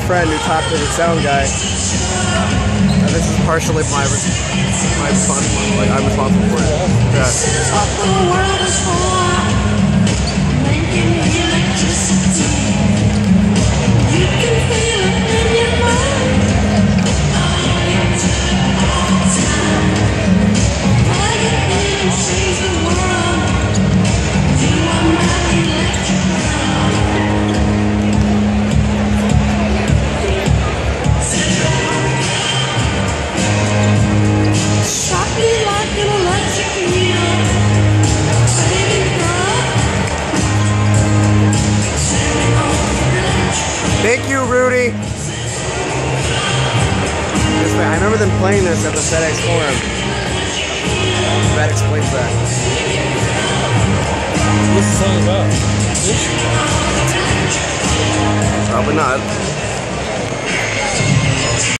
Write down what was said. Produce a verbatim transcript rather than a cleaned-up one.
friend who talked to the sound guy. And this is partially my my responsibility. Like I'm responsible for it. Yeah. Thank you, Rudy. I remember them playing this at the FedEx Forum. That explains that. What's the song about? Probably not.